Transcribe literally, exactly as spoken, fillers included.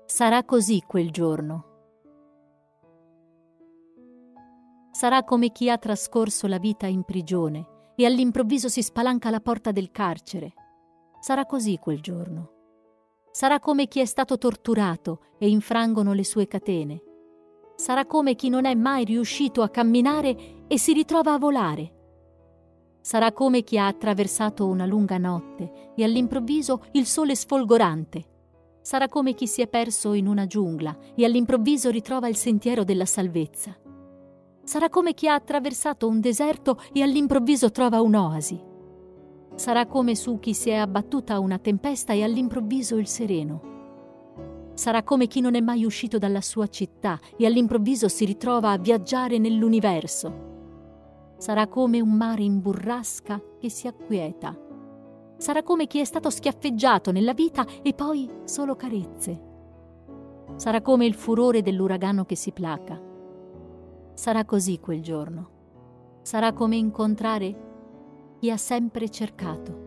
Sarà così quel giorno. Sarà come chi ha trascorso la vita in prigione e all'improvviso si spalanca la porta del carcere. Sarà così quel giorno. Sarà come chi è stato torturato e infrangono le sue catene. Sarà come chi non è mai riuscito a camminare e si ritrova a volare. Sarà come chi ha attraversato una lunga notte e all'improvviso il sole sfolgorante. Sarà come chi si è perso in una giungla e all'improvviso ritrova il sentiero della salvezza. Sarà come chi ha attraversato un deserto e all'improvviso trova un'oasi. Sarà come su chi si è abbattuta una tempesta e all'improvviso il sereno. Sarà come chi non è mai uscito dalla sua città e all'improvviso si ritrova a viaggiare nell'universo. Sarà come un mare in burrasca che si acquieta. Sarà come chi è stato schiaffeggiato nella vita e poi solo carezze. Sarà come il furore dell'uragano che si placa. Sarà così quel giorno. Sarà come incontrare chi ha sempre cercato.